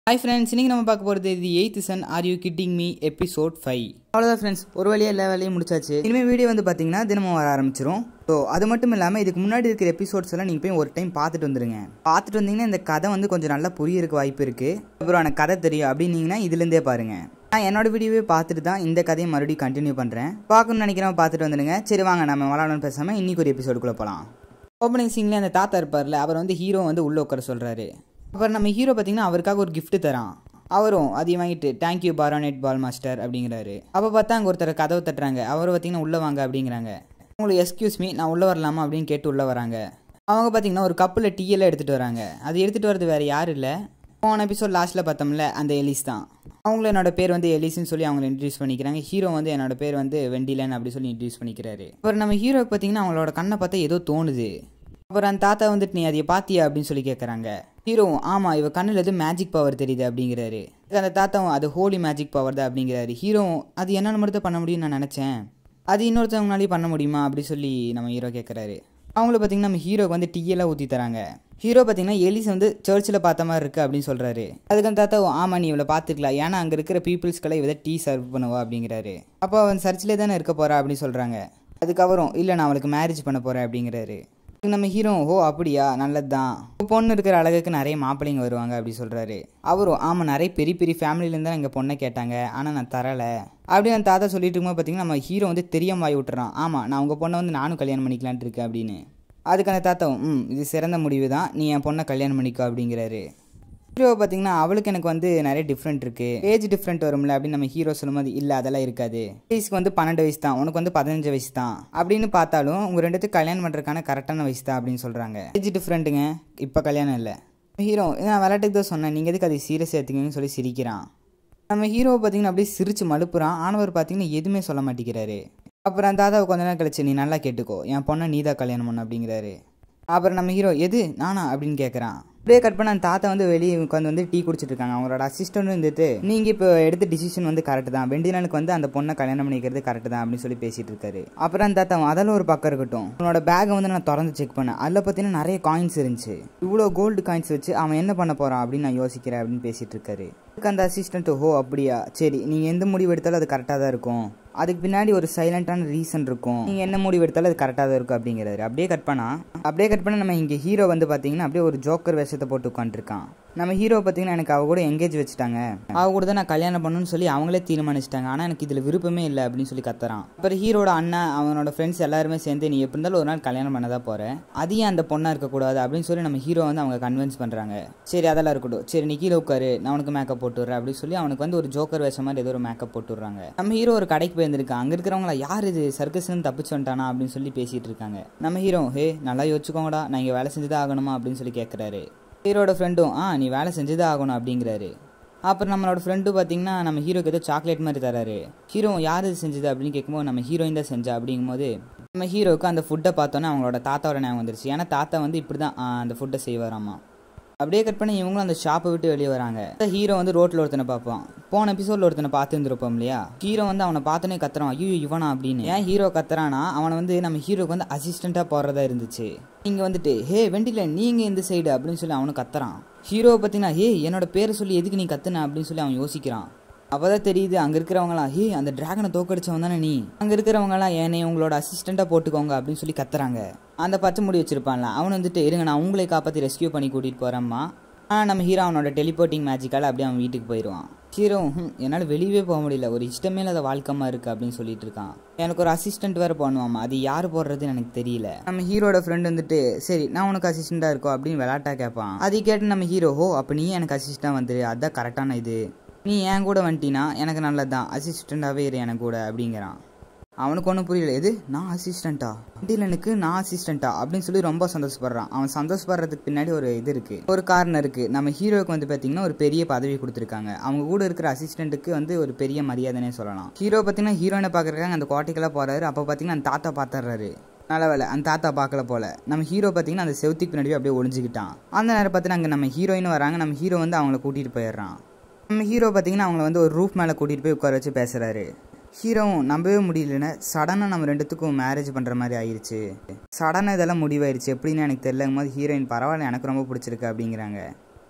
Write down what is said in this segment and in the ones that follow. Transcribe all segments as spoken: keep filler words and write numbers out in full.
Hi friends, இன்னைக்கு நம்ம பார்க்க போறது the eighth sun are you kidding me episode five. அவ்வளோதான் ஃப்ரெண்ட்ஸ், ஒரு வழியாக எல்லா வேலையும் முடிச்சாச்சு. இனிமேல் வீடியோ வந்து பார்த்தீங்கன்னா தினமும் வர ஆரம்பிச்சிடும். ஸோ அது மட்டும் இல்லாமல் இதுக்கு முன்னாடி இருக்கிற எபிசோட்ஸ் எல்லாம் நீங்கள் போய் ஒரு டைம் பார்த்துட்டு வந்துருங்க. பார்த்துட்டு வந்தீங்கன்னா இந்த கதை வந்து கொஞ்சம் நல்லா புரியறதுக்கு வாய்ப்பு இருக்குது. அப்புறம் எனக்கு கதை தெரியும் அப்படின்னீங்கன்னா இதுலேருந்தே பாருங்க. நான் என்னோட வீடியோவே பார்த்துட்டு தான் இந்த கதையை மறுபடியும் கண்டினியூ பண்ணுறேன். பார்க்கணும்னு நினைக்கிறேன், பார்த்துட்டு வந்துடுங்க. சரி வாங்க நம்ம விளாடணும்னு பேசாமல் இன்னைக்கு ஒரு எபிசோடுக்குள்ளே போகலாம். ஓப்பனிங் சீன்லேயே அந்த தாத்தா இருப்பார்ல, அவர் வந்து ஹீரோ வந்து உள்ளே உட்கார சொல்கிறாரு. அப்புறம் நம்ம ஹீரோ பார்த்தீங்கன்னா அவருக்காக ஒரு கிஃப்ட் தரான். அவரும் அதையும் வாங்கிட்டு தேங்க்யூ பாரானெட் பால் மாஸ்டர் அப்படிங்கிறாரு. அப்போ பார்த்தா அங்கே ஒருத்தர் கதவை தட்டுறாங்க. அவர் பார்த்தீங்கன்னா உள்ளே வாங்க அப்படிங்கிறாங்க. உங்களுக்கு எஸ்கியூஸ் மீ, நான் உள்ளே வரலாமா அப்படின்னு கேட்டு உள்ளே வராங்க. அவங்க பார்த்தீங்கன்னா ஒரு கப்பில் டீயெல்லாம் எடுத்துகிட்டு வராங்க. அது எடுத்துகிட்டு வரது வேறு யாரும் இல்லை, போன எபிசோட் லாஸ்ட்டில் பார்த்தோம்ல அந்த எலிஸ் தான். அவங்களும் என்னோட பேர் வந்து எலிஸ்ன்னு சொல்லி அவங்களை இன்ட்ரடியூஸ் பண்ணிக்கிறாங்க. ஹீரோ வந்து என்னோட பேர் வந்து வெண்டிலன் அப்படி சொல்லி இன்ட்ரடியூஸ் பண்ணிக்கிறாரு. அப்புறம் நம்ம ஹீரோக்கு பார்த்தீங்கன்னா அவங்களோட கண்ணை பார்த்தா ஏதோ தோணுது. அப்புறம் அந்த தாத்தா வந்துட்டு நீ அதை பார்த்தியா அப்படின்னு சொல்லி கேட்குறாங்க. ஹீரோவும் ஆமாம் இவ கண்ணில் எதுவும் மேஜிக் பவர் தெரியுது அப்படிங்கிறாரு. அந்த தாத்தாவும் அது ஹோலி மேஜிக் பவர் தான் அப்படிங்கிறாரு. ஹீரோவும் அது என்னால் மட்டும் பண்ண முடியும்னு நான் நினச்சேன், அது இன்னொருத்தவங்களாலேயும் பண்ண முடியுமா அப்படி சொல்லி நம்ம ஹீரோ கேட்குறாரு. அவங்கள பார்த்தீங்கன்னா நம்ம ஹீரோக்கு வந்து டீயெல்லாம் ஊற்றி தராங்க. ஹீரோ பார்த்தீங்கன்னா எலிஸ் வந்து சர்ச்சில் பார்த்த மாதிரி இருக்குது அப்படின்னு சொல்கிறாரு. அதுக்கு அந்த தாத்தாவும் ஆமாம் நீ இவளை பார்த்துக்கலாம், ஏன்னா அங்கே இருக்கிற பீப்புள்ஸ்க்கெல்லாம் இவதை டீ சர்வ் பண்ணுவா அப்படிங்கிறாரு. அப்போ அவன் சர்ச்சிலே தானே இருக்க போகிறா அப்படின்னு சொல்கிறாங்க. அதுக்கப்புறம் இல்லை நான் அவளுக்கு மேரேஜ் பண்ண போகிறேன் அப்படிங்கிறாரு. நம்ம ஹீரோ ஓ அப்படியா நல்லது தான், பொண்ணு இருக்கிற அழகுக்கு நிறைய மாப்பிள்ளைங்க வருவாங்க அப்படி சொல்கிறாரு. அவரும் ஆமாம் நிறைய பெரிய பெரிய ஃபேமிலியிலேருந்து தான் எங்கள் பொண்ணை கேட்டாங்க, ஆனால் நான் தரலை அப்படி அந்த தாத்தா சொல்லிட்டு இருக்கும்போது பார்த்தீங்கன்னா நம்ம ஹீரோ வந்து தெரியாம வாய் விட்டுறான். ஆமாம் நான் உங்கள் பொண்ணை வந்து நானும் கல்யாணம் பண்ணிக்கலான்ட்டு இருக்கேன் அப்படின்னு. அதுக்கு அந்த தாத்தாவும் ம் இது சிறந்த முடிவு தான், நீ என் பொண்ணை கல்யாணம் பண்ணிக்கோ அப்படிங்கிறாரு. ஹீரோ பார்த்தீங்கன்னா அவளுக்கு எனக்கு வந்து நிறைய டிஃப்ரெண்ட் இருக்குது, ஏஜ் டிஃப்ரெண்ட் வரும்ல அப்படின்னு நம்ம ஹீரோ சொல்லும்போது இல்லை அதெல்லாம் இருக்காது, வயசுக்கு வந்து பன்னெண்டு வயசு தான், உனக்கு வந்து பதினஞ்சு வயசு தான் அப்படின்னு பார்த்தாலும் உங்கள் ரெண்டுத்துக்கு கல்யாணம் பண்ணுறதுக்கான கரெக்டான வயசு தான் அப்படின்னு சொல்கிறாங்க. ஏஜ் டிஃப்ரெண்ட்டுங்க, இப்போ கல்யாணம் இல்லை. ஹீரோ நான் விளையாட்டுக்கு தான் சொன்னேன், நீங்கள் எதுக்கு அதை சீரியஸ் எடுத்துக்கங்கன்னு சொல்லி சிரிக்கிறான். நம்ம ஹீரோவை பார்த்தீங்கன்னா அப்படியே சிரிச்சு மழுப்புறான். ஆனவர் பார்த்தீங்கன்னா எதுவுமே சொல்ல மாட்டேங்கிறாரு. அப்புறம் அந்த தாத்தாவை கொஞ்ச நேரம் கழிச்சு நீ நல்லா கேட்டுக்கோ, என் பொண்ணை நீ தான் கல்யாணம் பண்ண அப்படிங்கிறாரு. அப்புறம் நம்ம ஹீரோ எது நானா அப்படின்னு கேட்குறான். அப்படியே கட் பண்ண அந்த தாத்தா வந்து வெளியே உட்காந்து வந்து டீ குடிச்சிட்டு இருக்காங்க. அவங்களோட அசிஸ்டன்ட் வந்துட்டு நீங்கள் இப்போ எடுத்த டிசிஷன் வந்து கரெக்ட் தான், வெண்டிலனுக்கு வந்து அந்த பொண்ணை கல்யாணம் பண்ணிக்கிறது கரெக்ட் தான் அப்படின்னு சொல்லி பேசிட்டு இருக்காரு. அப்புறம் அந்த தாத்தா அதெல்லாம் ஒரு பக்கம் இருக்கட்டும், உன்னோட பேக்கை வந்து நான் திறந்து செக் பண்ணேன், அதில் பார்த்தீங்கன்னா நிறைய காயின்ஸ் இருந்துச்சு, இவ்வளோ கோல்டு காயின்ஸ் வச்சு அவன் என்ன பண்ண போறான் அப்படின்னு நான் யோசிக்கிறேன் அப்படின்னு பேசிட்டு இருக்காரு. அதுக்கு அந்த அசிஸ்டன்ட் ஹோ அப்படியா சரி நீங்கள் எந்த முடிவு எடுத்தாலும் அது கரெக்டாக தான் இருக்கும், அதுக்கு பின்னாடி ஒரு சைலண்டான ரீசன் இருக்கும், நீங்கள் என்ன முடிவு எடுத்தாலும் அது கரெக்டாக தான் இருக்கும் அப்படிங்கிறாரு. அப்படியே கட் பண்ணா அப்படியே கட் பண்ண நம்ம இங்கே ஹீரோ வந்து பார்த்தீங்கன்னா அப்படியே ஒரு ஜோக்கர் வேஷத்தை போட்டு உட்காந்துருக்கான். நம்ம ஹீரோ பார்த்தீங்கன்னா எனக்கு அவ கூட எங்கேஜ் வச்சுட்டாங்க, அவ கூட தான் நான் கல்யாணம் பண்ணணும்னு சொல்லி அவங்களே தீர்மானிச்சிட்டாங்க, ஆனால் எனக்கு இதில் விருப்பமே இல்லை அப்படின்னு சொல்லி கத்துறான். அப்புறம் ஹீரோட அண்ணன் அவனோட ஃப்ரெண்ட்ஸ் எல்லாருமே சேர்ந்து நீ எப்படி இருந்தாலும் ஒரு நாள் கல்யாணம் பண்ண தான் போகிறேன், அது ஏன் அந்த பொண்ணாக இருக்கக்கூடாது அப்படின்னு சொல்லி நம்ம ஹீரோ வந்து அவங்க கன்வின்ஸ் பண்ணுறாங்க. சரி அதெல்லாம் இருக்கட்டும், சரி நீ கீழே உட்காரு நான் உனக்கு மேக்கப் போட்டுடுறேன் அப்படின்னு சொல்லி அவனுக்கு வந்து ஒரு ஜோக்கர் வேஷம் மாதிரி ஏதோ ஒரு மேக்கப் போட்டுடுறாங்க. நம்ம ஹீரோ ஒரு கடைக்கு போயிருந்திருக்கான். அங்கே இருக்கிறவங்களா யார் இது சர்க்கஸ்ன்னு தப்பிச்சு வந்துட்டானா அப்படின்னு சொல்லி பேசிட்டு இருக்காங்க. நம்ம ஹீரோ ஹே நல்லா யோசிச்சுக்கோங்கடா நான் இங்கே வேலை செஞ்சுதான் ஆகணுமா அப்படின்னு சொல்லி கேட்குறாரு. ஹீரோட ஃப்ரெண்டும் ஆ நீ வேலை செஞ்சுதான் ஆகணும் அப்படிங்கிறாரு. அப்புறம் நம்மளோட ஃப்ரெண்டு பார்த்தீங்கன்னா நம்ம ஹீரோக்கு ஏதோ சாக்லேட் மாதிரி தராரு. ஹீரோ யார் இது செஞ்சது அப்படின்னு கேட்கும்போது நம்ம ஹீரோயின் தான் செஞ்சா அப்படிங்கும்போது நம்ம ஹீரோவுக்கு அந்த ஃபுட்டை பார்த்தோன்னே அவங்களோட தாத்தாவோட ஞாபகம் வந்துருச்சு. ஏன்னா தாத்தா வந்து இப்படி தான் அந்த ஃபுட்டை செய்வாராமா. அப்படியே கட் பண்ணி இவங்களும் அந்த ஷாப்பை விட்டு வெளியே வராங்க. ஹீரோ வந்து ரோட்டில் ஒருத்தனை பார்ப்பான். போன எபிசோடில் ஒருத்தனை பார்த்து இருந்திருப்போம் இல்லையா, ஹீரோ வந்து அவனை பார்த்தோன்னே கத்துறான் ஐயோ இவனா அப்படின்னு. ஏன் ஹீரோ கத்துறானா அவனை வந்து நம்ம ஹீரோக்கு வந்து அசிஸ்டண்ட்டாக போடுறதா இருந்துச்சு. இங்கே வந்துட்டு ஹே வெண்டில நீங்கள் இந்த சைடு அப்படின்னு சொல்லி அவனு கத்துறான். ஹீரோவை பார்த்தீங்கன்னா ஹே என்னோட பேரை சொல்லி எதுக்கு நீ கத்துன அப்படின்னு சொல்லி அவன் யோசிக்கிறான். அப்போதான் தெரியுது அங்கே இருக்கிறவங்களாம் ஹே அந்த டிராகனை தோக்கடிச்சவன் தானே நீ, அங்கே இருக்கிறவங்களாம் ஏனே உங்களோட அசிஸ்டண்ட்டாக போட்டுக்கோங்க அப்படின்னு சொல்லி கத்துறாங்க. அந்த பச்சை முடி வச்சிருப்பான்ல அவன் வந்துட்டு இருங்க நான் உங்களை காப்பாற்றி ரெஸ்கியூ பண்ணி கூட்டிகிட்டு போகிறேம்மா. ஆனால் நம்ம ஹீரோ அவனோட டெலிபோர்ட்டிங் மேஜிக்கால் அப்படியே அவன் வீட்டுக்கு போயிடுவான். ஹீரோ என்னால் வெளியவே போக முடியல, ஒரு இஷ்டமே இல்லாத வாழ்க்கமாக இருக்குது அப்படின்னு சொல்லிட்டு இருக்கான். எனக்கு ஒரு அசிஸ்டன்ட் வேறு பண்ணுவாமா, அது யார் போடுறதுன்னு எனக்கு தெரியல. நம்ம ஹீரோட ஃப்ரெண்ட் வந்துட்டு சரி நான் உனக்கு அசிஸ்டண்ட்டாக இருக்கோம் அப்படின்னு விளாட்டா கேட்பான். அதை கேட்டு நம்ம ஹீரோ ஹோ அப்போ நீ எனக்கு அசிஸ்டண்டாக வந்துரு, அதுதான் கரெக்டான இது, நீ என் கூட வந்துட்டினா எனக்கு நல்லது தான், அசிஸ்டண்ட்டாகவே இரு எனக்கு கூட அப்படிங்கிறான். அவனுக்கு ஒன்றும் புரியல, எது நான் அசிஸ்டண்ட்டா வெண்டிலனுக்கு நான் அசிஸ்டண்ட்டா அப்படின்னு சொல்லி ரொம்ப சந்தோஷப்படுறான். அவன் சந்தோஷப்படுறதுக்கு பின்னாடி ஒரு இது இருக்கு, ஒரு காரணம் இருக்கு. நம்ம ஹீரோவுக்கு வந்து பார்த்தீங்கன்னா ஒரு பெரிய பதவி கொடுத்துருக்காங்க. அவங்க கூட இருக்கிற அசிஸ்டண்ட்டுக்கு வந்து ஒரு பெரிய மரியாதைனே சொல்லலாம். ஹீரோ பார்த்தீங்கன்னா ஹீரோயினை பார்க்குறக்காங்க அந்த கோட்டைக்கெல்லாம் போறாரு. அப்போ பார்த்தீங்கன்னா அந்த தாத்தா பார்த்துறாரு. நல்ல வேலை அந்த தாத்தா பார்க்கல போல. நம்ம ஹீரோ பார்த்தீங்கன்னா அந்த செவுத்துக்கு பின்னாடி அப்படியே ஒளிஞ்சுக்கிட்டான். அந்த நேரம் பார்த்தீங்கன்னா அங்கே நம்ம ஹீரோயின் வராங்க. நம்ம ஹீரோ வந்து அவங்கள கூட்டிகிட்டு போயிடுறான். நம்ம ஹீரோ பார்த்தீங்கன்னா அவங்கள வந்து ஒரு ரூஃப் மேலே கூட்டிகிட்டு போய் உட்கார வச்சு பேசுகிறாரு. ஹீரோவும் நம்பவே முடியலன்னு சடனாக நம்ம ரெண்டுத்துக்கும் மேரேஜ் பண்ணுற மாதிரி ஆயிடுச்சு, சடனாக இதெல்லாம் முடிவாயிருச்சு எப்படின்னு எனக்கு தெரியலங்கும் போது ஹீரோயின் பரவாயில்ல எனக்கு ரொம்ப பிடிச்சிருக்கு அப்படிங்கிறாங்க.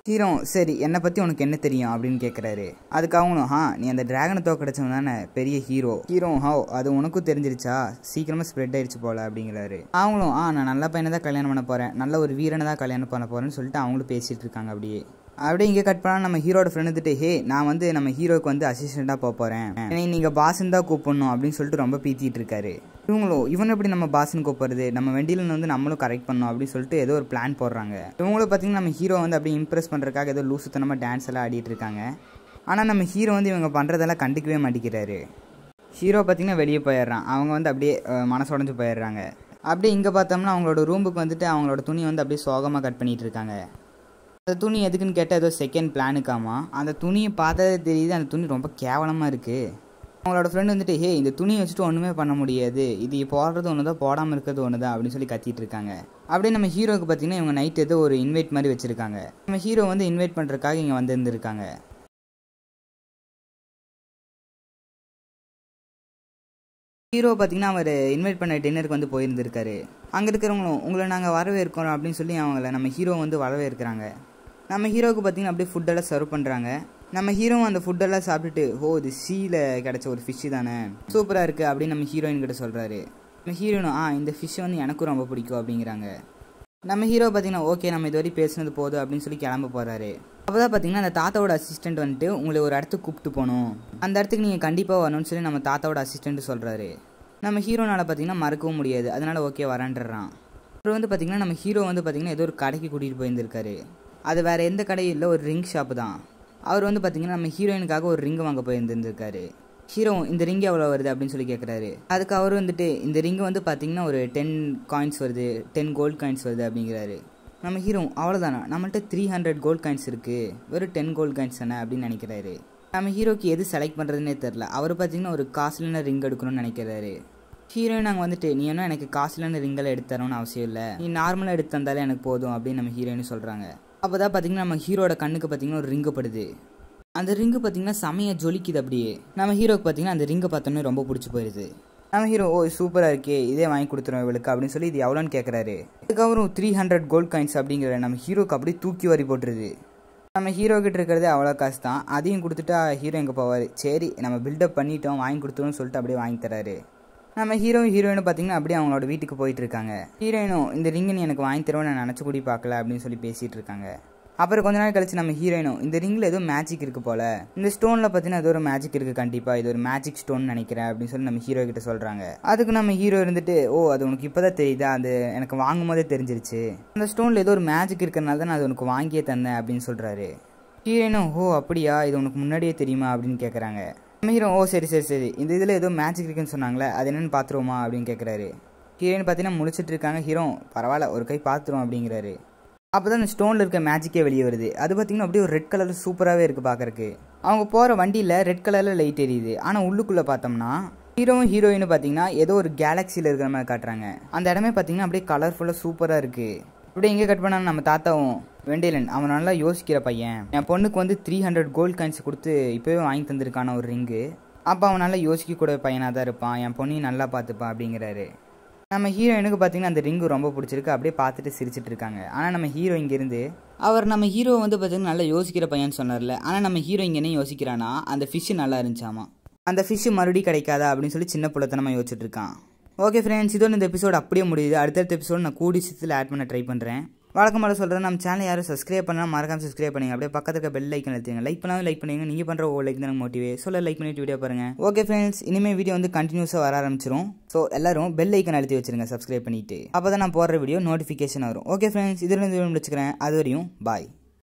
ஹீரோ சரி என்னை பற்றி உனக்கு என்ன தெரியும் அப்படின்னு கேட்குறாரு. அதுக்கு அவங்களும் ஹா நீ அந்த டிராகனை தோக்கடிச்சவன் தானே பெரிய ஹீரோ. ஹீரோ ஹோ அது உனக்கும் தெரிஞ்சிருச்சா, சீக்கிரமாக ஸ்ப்ரெட் ஆயிடுச்சு போல அப்படிங்கிறாரு. அவங்களும் ஆ நான் நல்ல பையனை தான் கல்யாணம் பண்ண போகிறேன், நல்ல ஒரு வீரனை தான் கல்யாணம் பண்ண போகிறேன்னு சொல்லிட்டு அவங்களும் பேசிகிட்டு இருக்காங்க. அப்படியே அப்படியே இங்கே கட் பண்ணால் நம்ம ஹீரோட ஃப்ரெண்ட் வந்துட்டு ஹே நான் வந்து நம்ம ஹீரோக்கு வந்து அசிஸ்டண்ட்டாக போக போகிறேன், ஏன்னா நீங்கள் பாஸ்ன்னு தான் கூப்பிடணும் அப்படின்னு சொல்லிட்டு ரொம்ப பீத்திட்டு இருக்காரு. இவங்களும் இவன் எப்படி நம்ம பாஸ்ன்னு கூப்பிடுறது, நம்ம வெண்டியில் வந்து நம்மளும் கரெக்ட் பண்ணணும் அப்படின்னு சொல்லிட்டு ஏதோ ஒரு பிளான் போடுறாங்க. இவங்களும் பார்த்தீங்கன்னா நம்ம ஹீரோ வந்து அப்படியே இம்ப்ரெஸ் பண்ணுறதுக்காக ஏதோ லூசுத்தனமாக டான்ஸ் எல்லாம் ஆடிட்டு இருக்காங்க. ஆனால் நம்ம ஹீரோ வந்து இவங்க பண்ணுறதெல்லாம் கண்டுக்கவே மாட்டேங்கிறாரு. ஹீரோ பார்த்தீங்கன்னா வெளியே போயிடுறான், அவங்க வந்து அப்படியே மனசு உடஞ்சு போயிடுறாங்க. அப்படியே இங்கே பார்த்தோம்னா அவங்களோட ரூமுக்கு வந்துட்டு அவங்களோட துணி வந்து அப்படியே சோகமாக கட் பண்ணிட்டு இருக்காங்க. அந்த துணி எதுக்குன்னு கேட்டால் ஏதோ செகண்ட் பிளானுக்காமா. அந்த துணியை பார்த்ததே தெரியுது அந்த துணி ரொம்ப கேவலமாக இருக்குது. அவங்களோட ஃப்ரெண்ட் வந்துட்டு ஹே இந்த துணியை வச்சுட்டு ஒன்றுமே பண்ண முடியாது, இது போடுறது ஒன்று தான் போடாமல் இருக்கிறது ஒன்று தான் அப்படின்னு சொல்லி கத்திட்டு இருக்காங்க. அப்படியே நம்ம ஹீரோவுக்கு பார்த்தீங்கன்னா இவங்க நைட் ஏதோ ஒரு இன்வைட் மாதிரி வச்சுருக்காங்க. நம்ம ஹீரோ வந்து இன்வைட் பண்ணுறதுக்காக இங்கே வந்துருந்துருக்காங்க. ஹீரோ பார்த்தீங்கன்னா அவர் இன்வைட் பண்ண டின்னருக்கு வந்து போயிருந்துருக்காரு. அங்கே இருக்கிறவங்களும் உங்களை நாங்கள் வரவேற்கிறோம் அப்படின்னு சொல்லி அவங்கள நம்ம ஹீரோ வந்து வரவேற்கிறாங்க. நம்ம ஹீரோவுக்கு பார்த்தீங்கன்னா அப்படியே ஃபுட்டெல்லாம் சர்வ் பண்ணுறாங்க. நம்ம ஹீரோவும் அந்த ஃபுட்டெல்லாம் சாப்பிட்டுட்டு ஓ இது சீல கிடச்ச ஒரு ஃபிஷ்ஷு தானே சூப்பராக இருக்குது அப்படின்னு நம்ம ஹீரோயின் கிட்ட சொல்கிறாரு. நம்ம ஹீரோனும் ஆ இந்த ஃபிஷ்ஷை வந்து எனக்கும் ரொம்ப பிடிக்கும் அப்படிங்கிறாங்க. நம்ம ஹீரோ பார்த்தீங்கன்னா ஓகே நம்ம இது வரைக்கும் பேசுனது போதும் அப்படின்னு சொல்லி கிளம்ப போகிறாரு. அப்போ தான் பார்த்தீங்கன்னா அந்த தாத்தாவோட அசிஸ்டண்ட் வந்துட்டு உங்களை ஒரு இடத்துக்கு கூப்பிட்டு போகணும், அந்த இடத்துக்கு நீங்கள் கண்டிப்பாக வரணும்னு சொல்லி நம்ம தாத்தாவோட அசிஸ்டண்ட் சொல்கிறாரு. நம்ம ஹீரோனால் பார்த்தீங்கன்னா மறக்கவும் முடியாது, அதனால ஓகே வரேன்றான். அப்புறம் வந்து பார்த்தீங்கன்னா நம்ம ஹீரோ வந்து பார்த்தீங்கன்னா ஏதோ ஒரு கடைக்கு கூட்டிகிட்டு போயிருந்திருக்காரு. அது வேறு எந்த கடையும் இல்லை, ஒரு ரிங் ஷாப்பு தான். அவர் வந்து பார்த்தீங்கன்னா நம்ம ஹீரோயினுக்காக ஒரு ரிங்கு வாங்க போயிருந்துருக்காரு. ஹீரோ இந்த ரிங்கு எவ்வளோ வருது அப்படின்னு சொல்லி கேட்குறாரு. அதுக்கு அவர் வந்துட்டு இந்த ரிங்கு வந்து பார்த்தீங்கன்னா ஒரு டென் காயின்ஸ் வருது, டென் கோல்டு காயின்ஸ் வருது அப்படிங்கிறாரு. நம்ம ஹீரோ அவ்வளோதானா, நம்மள்ட்ட த்ரீ ஹண்ட்ரட் கோல்டு காயின்ஸ் இருக்குது, வெறும் டென் கோல்டு காயின்ஸ் தானே அப்படின்னு நினைக்கிறாரு. நம்ம ஹீரோக்கு எது செலக்ட் பண்ணுறதுனே தெரில. அவர் பார்த்தீங்கன்னா ஒரு காஸ்ட்லியான ரிங் எடுக்கணும்னு நினைக்கிறாரு. ஹீரோயின் நாங்கள் வந்துட்டு நீ என்ன எனக்கு காஸ்ட்லியான ரிங்கெல்லாம் எடுத்து தரோன்னு அவசியம் இல்லை, நீ நார்மலாக எடுத்து தந்தாலே எனக்கு போதும் அப்படின்னு நம்ம ஹீரோயின் சொல்கிறாங்க. அப்போ தான் பார்த்தீங்கன்னா நம்ம ஹீரோட கண்ணுக்கு பார்த்தீங்கன்னா ஒரு ரிங்கு படுது. அந்த ரிங்கு பார்த்தீங்கன்னா செமையாக ஜொலிக்குது. அப்படியே நம்ம ஹீரோக்கு பார்த்தீங்கன்னா அந்த ரிங்கை பார்த்தோன்னே ரொம்ப பிடிச்சி போயிடுது. நம்ம ஹீரோ ஓ சூப்பராக இருக்கே இதே வாங்கி கொடுத்துருவோம் இவளுக்கு அப்படின்னு சொல்லி இது எவ்வளோன்னு கேட்குறாரு. அதுக்கப்புறம் த்ரீ ஹண்ட்ரட் கோல்டு காயின்ஸ் அப்படிங்கிற நம்ம ஹீரோக்கு அப்படியே தூக்கி வாரி போட்டுருது. நம்ம ஹீரோ கிட்ட இருக்கிறதே அவ்வளோ காசு தான், அதையும் கொடுத்துட்டா ஹீரோ எங்கே போவார், சரி நம்ம பில்டப் பண்ணிட்டோம் வாங்கி கொடுத்துருவோம்னு சொல்லிட்டு அப்படியே வாங்கி தராரு. நம்ம ஹீரோ ஹீரோயினும் பார்த்தீங்கன்னா அப்படியே அவங்களோட வீட்டுக்கு போயிட்டு இருக்காங்க. ஹீரோயினும் இந்த ரிங்கு நீ எனக்கு வாங்கி தருவோம் நான் நினச்சி கூடி பார்க்கல அப்படின்னு சொல்லி பேசிகிட்டு இருக்காங்க. அப்புறம் கொஞ்ச நாள் கழிச்சு நம்ம ஹீரோயினும் இந்த ரிங்கில் ஏதோ மேஜிக் இருக்குது போல், இந்த ஸ்டோனில் பார்த்தீங்கன்னா ஏதோ ஒரு மேஜிக் இருக்குது, கண்டிப்பாக இது ஒரு மேஜிக் ஸ்டோன் நினைக்கிறேன் அப்படின்னு சொல்லி நம்ம ஹீரோ கிட்ட சொல்கிறாங்க. அதுக்கு நம்ம ஹீரோ இருந்துட்டு ஓ அது உனக்கு இப்போ தான் தெரியுதா, அது எனக்கு வாங்கும் போதே தெரிஞ்சிருச்சு, அந்த ஸ்டோனில் ஏதோ ஒரு மேஜிக் இருக்கிறனால தான் நான் அது உனக்கு வாங்கியே தந்தேன் அப்படின்னு சொல்கிறாரு. ஹீரோயினும் ஓ அப்படியா இது உனக்கு முன்னாடியே தெரியுமா அப்படின்னு கேட்குறாங்க. நம்ம ஹீரோ ஓ சரி சரி சரி இந்த இதில் ஏதோ மேஜிக் இருக்குன்னு சொன்னாங்களே அது என்னென்னு பார்த்துருவோமா அப்படின்னு கேட்குறாரு. ஹீரோயின் பார்த்தீங்கன்னா முடிச்சுட்டு இருக்காங்க. ஹீரோ பரவாயில்ல ஒரு கை பார்த்துருவோம் அப்படிங்கிறாரு. அப்போ தான் அந்த ஸ்டோனில் இருக்க மேஜிக்கே வெளியே வருது. அது பார்த்தீங்கன்னா அப்படியே ஒரு ரெட் கலரில் சூப்பராகவே இருக்குது பார்க்குறக்கு. அவங்க போகிற வண்டியில் ரெட் கலரில் லைட் எரியுது. ஆனால் உள்ளுக்குள்ளே பார்த்தோம்னா ஹீரோவும் ஹீரோயினும் பார்த்தீங்கன்னா ஏதோ ஒரு கேலக்சியில் இருக்கிற மாதிரி காட்டுறாங்க. அந்த இடமே பார்த்தீங்கன்னா அப்படியே கலர்ஃபுல்லாக சூப்பராக இருக்குது. அப்படியே எங்கே கட் பண்ணாலும் நம்ம தாத்தாவும் வெண்டிலன் அவன் நல்லா யோசிக்கிற பையன், என் பொண்ணுக்கு வந்து த்ரீ ஹண்ட்ரட் கோல்டு காயின்ஸ் கொடுத்து இப்போவே வாங்கி தந்திருக்கான ஒரு ரிங்கு, அப்போ அவன் நல்லா யோசிக்கக்கூடிய பையனாக தான் இருப்பான், என் பொண்ணையும் நல்லா பார்த்துப்பான் அப்படிங்கிறாரு. நம்ம ஹீரோயினுக்கு பார்த்தீங்கன்னா அந்த ரிங்கு ரொம்ப பிடிச்சிருக்கு, அப்படியே பார்த்துட்டு சிரிச்சிட்டு இருக்காங்க. ஆனால் நம்ம ஹீரோ இங்கேருந்து அவர் நம்ம ஹீரோ வந்து பார்த்தீங்கன்னா நல்லா யோசிக்கிற பையன் சொன்னார்ல, ஆனால் நம்ம ஹீரோ இங்கே என்ன யோசிக்கிறான்னா அந்த ஃபிஷ்ஷு நல்லா இருந்துச்சாமா, அந்த ஃபிஷ்ஷு மறுபடியும் கிடைக்காதா அப்படின்னு சொல்லி சின்ன புள்ளத்தனமாக யோசிச்சுட்டு இருக்கான். ஓகே ஃப்ரெண்ட்ஸ் இதோட இந்த எபிசோட் அப்படியே முடியுது. அடுத்தடுத்த எபிசோட் நான் கூடி சீக்கிரத்தில் ஆட் பண்ண ட்ரை பண்ணுறேன். வழக்கம் போல சொல்கிறேன், நம்ம சேனல் யாரும் சப்ஸ்கிரைப் பண்ணால் மறக்காம சப்ஸ்கிரைப் பண்ணுங்க. அப்படியே பக்கத்துக்கு இருக்க பெல் ஐக்கன் எடுத்துங்க. லைக் பண்ணாலும் லைக் பண்ணுங்க, நீங்கள் பண்ணுற ஒரு லைக் தான் மோட்டிவே சொல்ல லைக் பண்ணிட்டு வீடியோ பாருங்க. ஓகே ஃப்ரெண்ட்ஸ் இனிமேல் வீடியோ வந்து கண்டினியூஸாக வர ஆரம்பிச்சிடும். ஸோ எல்லாரும் பெல் ஐக்கன் அழுத்தி வச்சிருங்க சப்ஸ்கிரைப் பண்ணிட்டு, அப்போ தான் நான் போடுற வீடியோ நோட்டிஃபிகேஷன் வரும். ஓகே ஃப்ரெண்ட்ஸ் இதில் இருந்து முடிச்சுக்கிறேன். அது வரையும் பாய்.